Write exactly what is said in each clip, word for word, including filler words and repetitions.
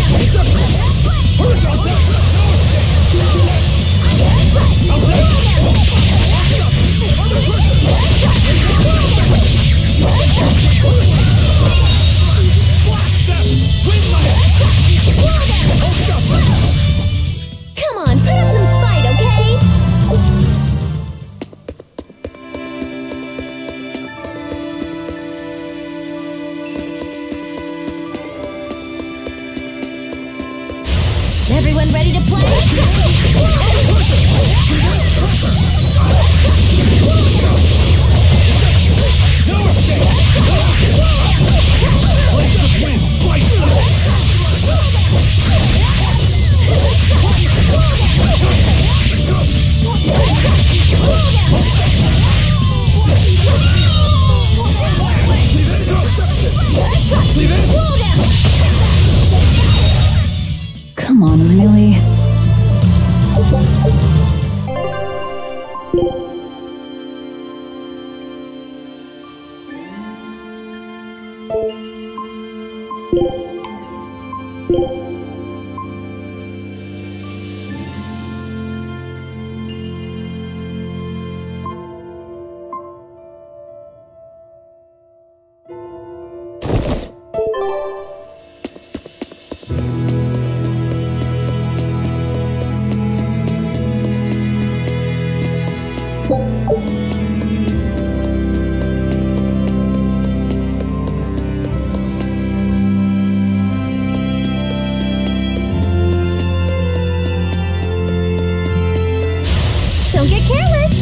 Everyone ready to play? Come on, really? Don't get careless!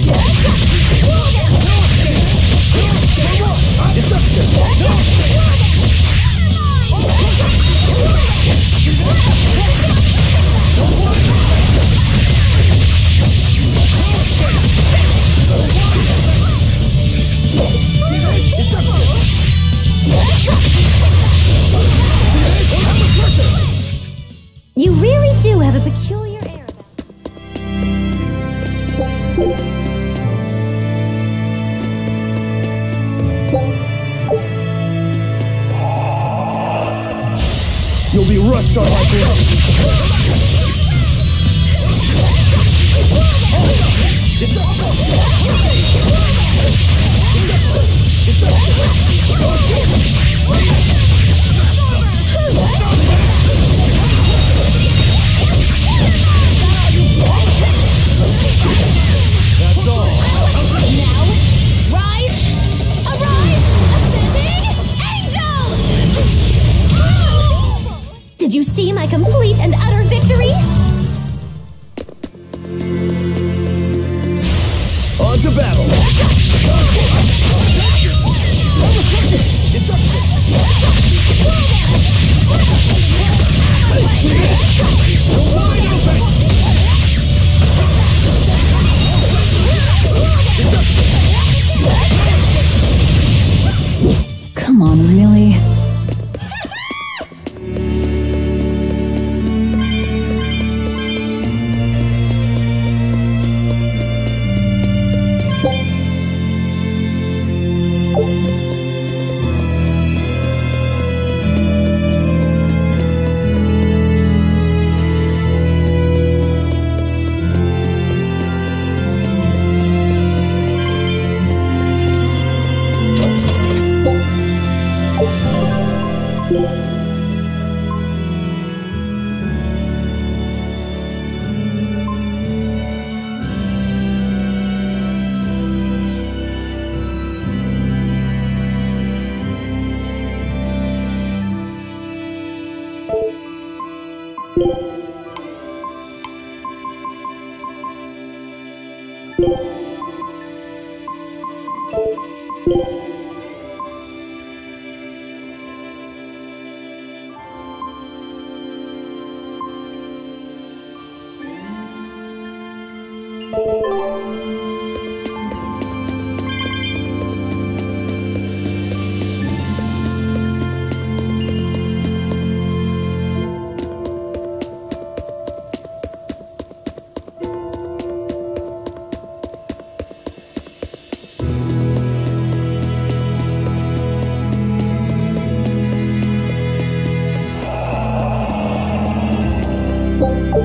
You really do have a peculiar air about You'll be rust on my That's all. now. Rise! Arise! Ascending angel! Did you see my complete and utter victory? On to battle. Come on, really?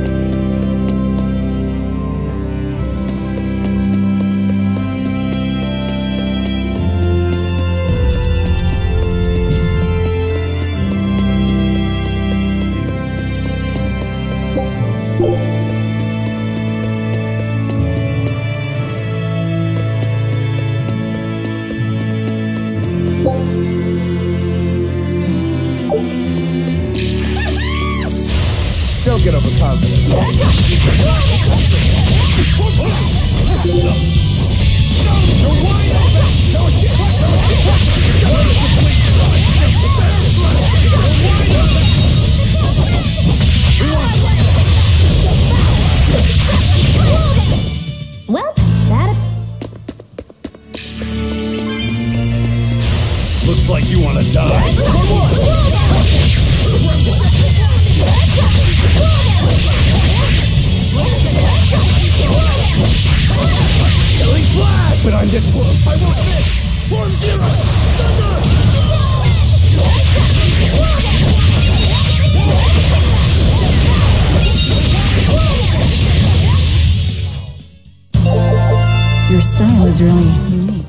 Don't get overconfident. Well, that. Looks like you want to die. Killing flash! But I'm this close. I won't miss! Form zero! Your style is really unique.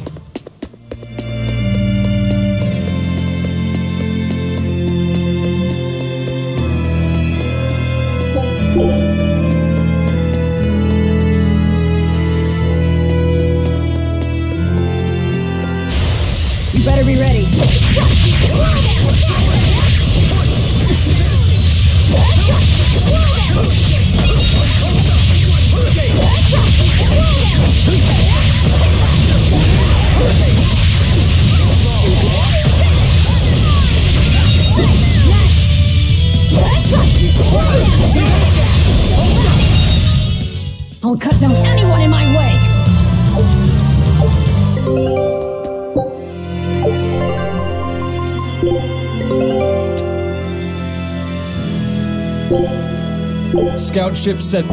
You better be ready. I'll cut down anyone in my way! Scout ship set.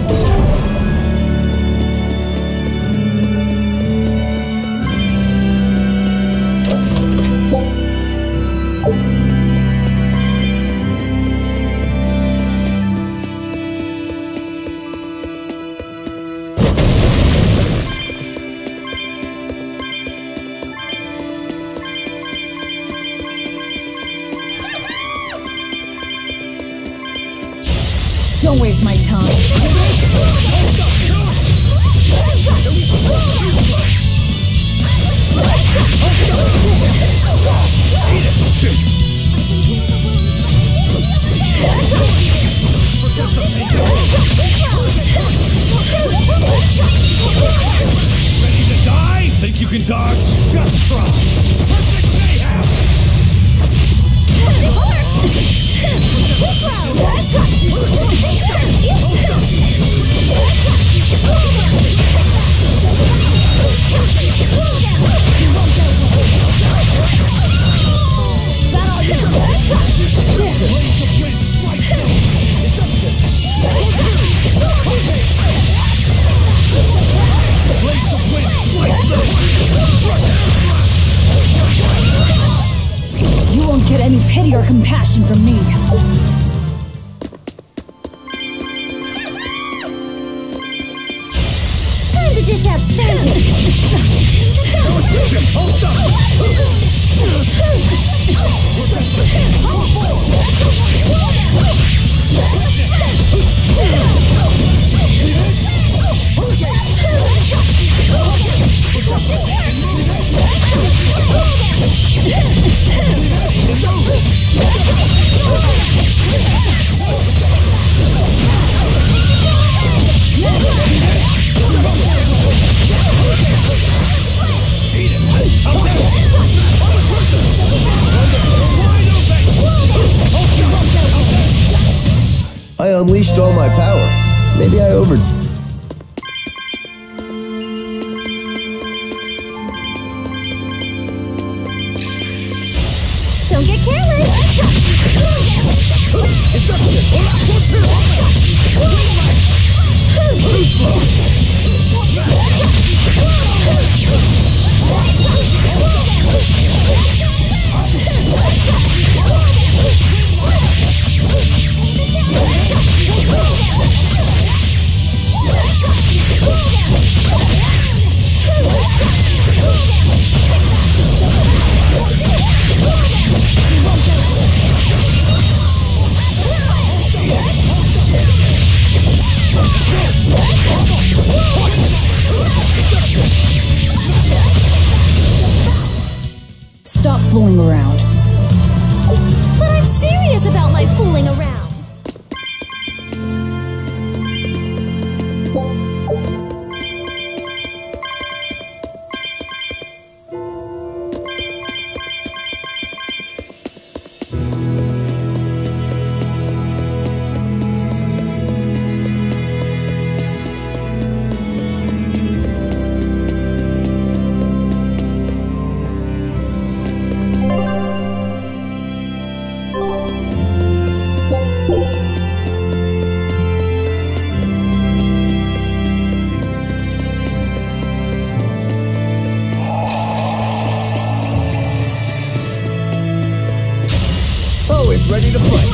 Don't waste my time. Ready to die? Think you can dodge? Just try! Perfect mayhem! You won't get any pity or compassion from me. Time to dish out spankings. Hold I unleashed all my power. Maybe I over... Don't get careless. Always ready to fight.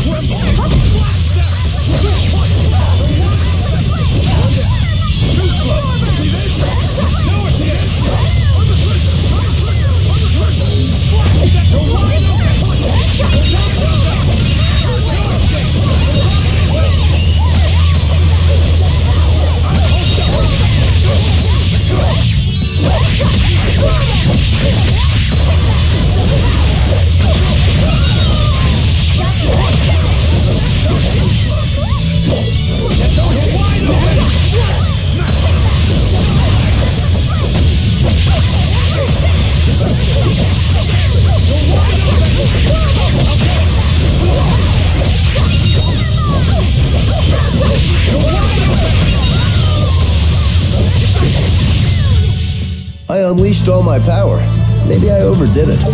I unleashed all my power. Maybe I overdid it.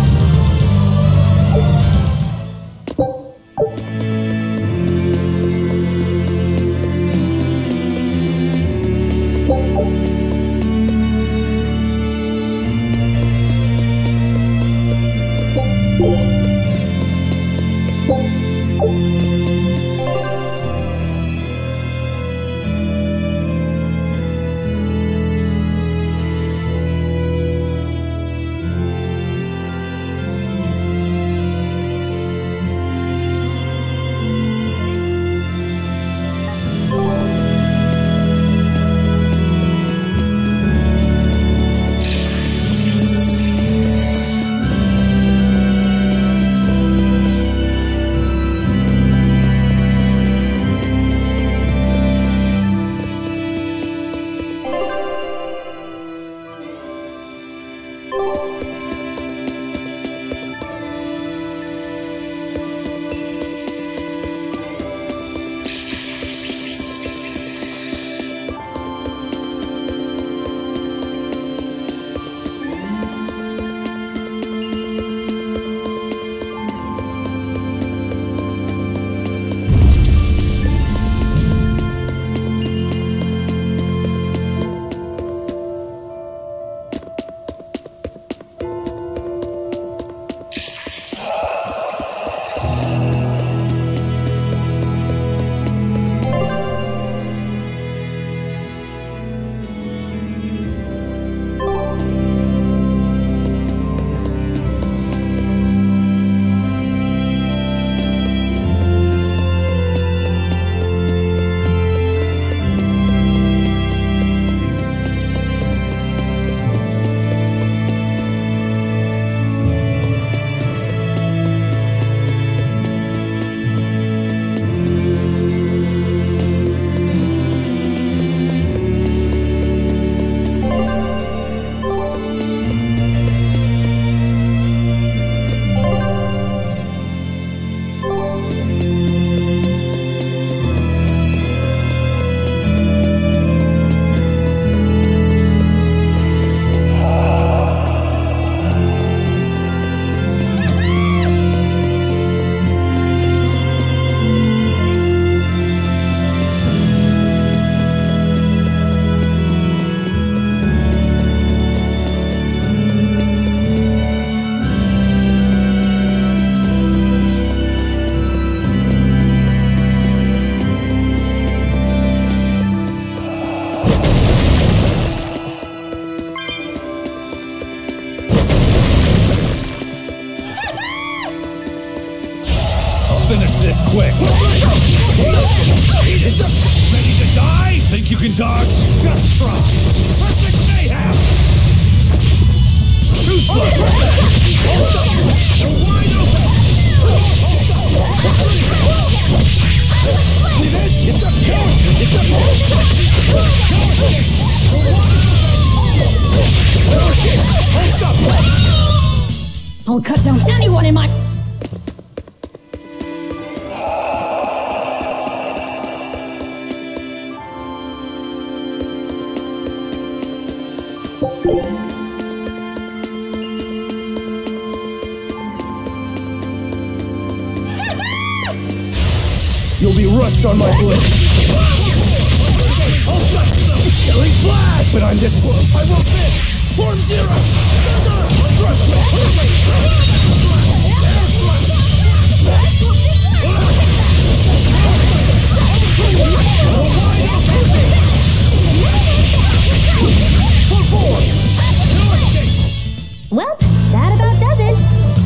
Finish this quick! Ready to die? Think you can dodge? Just try! Perfect mayhem! Too slow! You're wide open! See this? It's a kill! It's a I'll cut down anyone in my... You'll be rust on my blade. Killing flash! But I'm this close. I will miss! Form zero! Well, that about does it.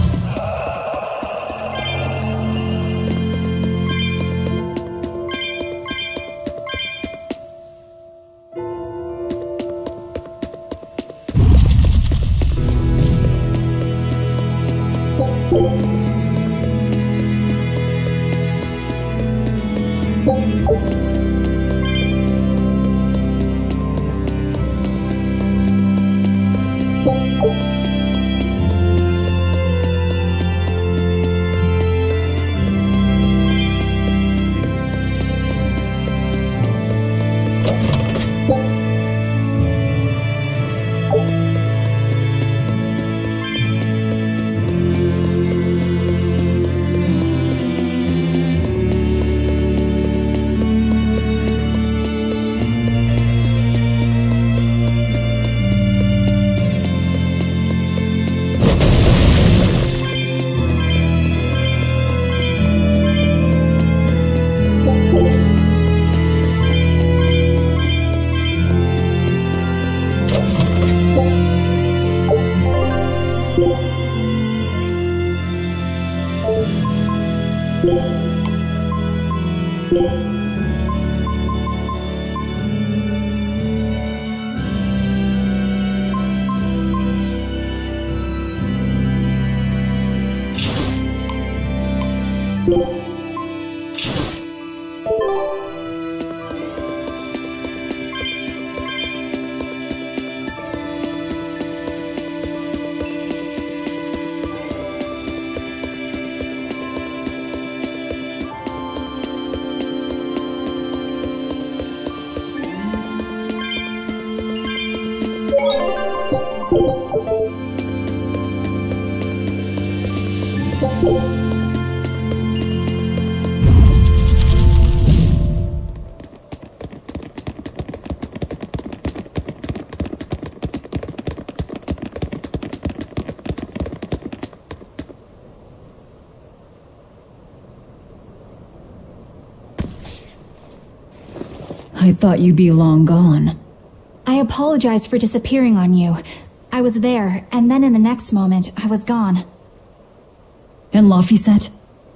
I thought you'd be long gone. I apologize for disappearing on you. I was there, and then in the next moment, I was gone. And Laphicet?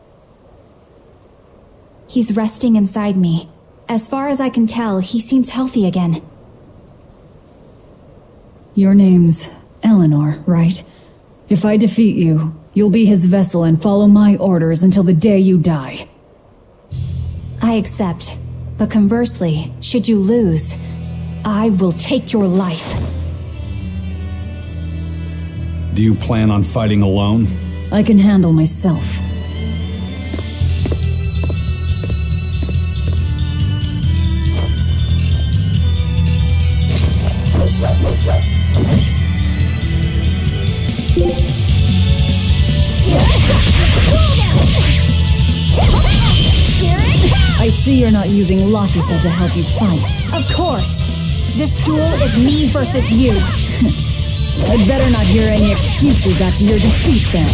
He's resting inside me. As far as I can tell, he seems healthy again. Your name's Eleanor, right? If I defeat you, you'll be his vessel and follow my orders until the day you die. I accept. But conversely, should you lose, I will take your life. Do you plan on fighting alone? I can handle myself. I see you're not using Laphicet to help you fight. Of course! This duel is me versus you! I'd better not hear any excuses after your defeat then.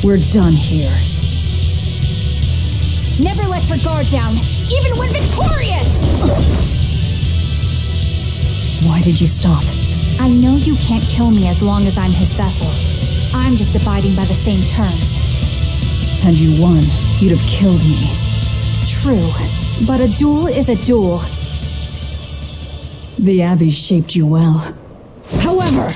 We're done here. Never let your guard down, even when victorious! Why did you stop? I know you can't kill me as long as I'm his vessel. I'm just abiding by the same terms. Had you won, you'd have killed me. True, but a duel is a duel. The Abbey shaped you well. However...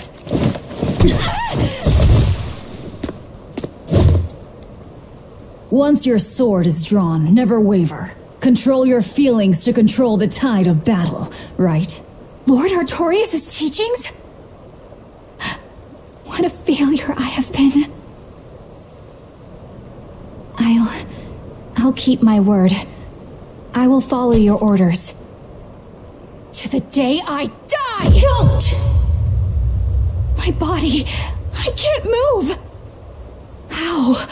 Once your sword is drawn, never waver. Control your feelings to control the tide of battle, right? Lord Artorias' teachings? What a failure I have been. I'll... I'll keep my word. I will follow your orders. To the day I die! Don't! My body... I can't move! How?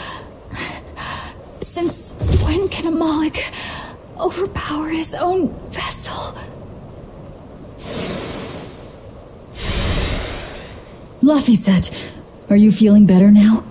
Since when can a Moloch overpower his own vessel? Laphicet, are you feeling better now?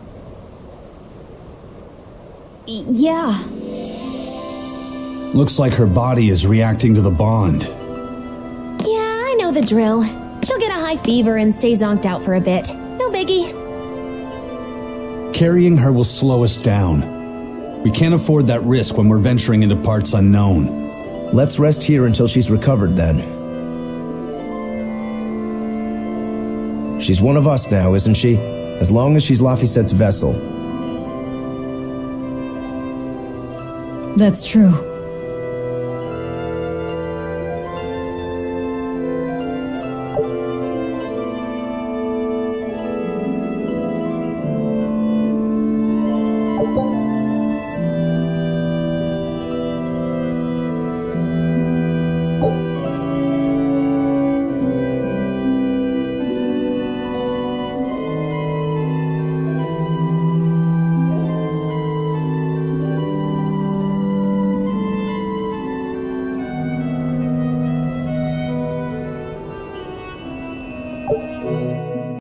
Y- yeah. Looks like her body is reacting to the bond. Yeah, I know the drill. She'll get a high fever and stay zonked out for a bit. No biggie. Carrying her will slow us down. We can't afford that risk when we're venturing into parts unknown. Let's rest here until she's recovered then. She's one of us now, isn't she? As long as she's Laphicet's vessel. That's true.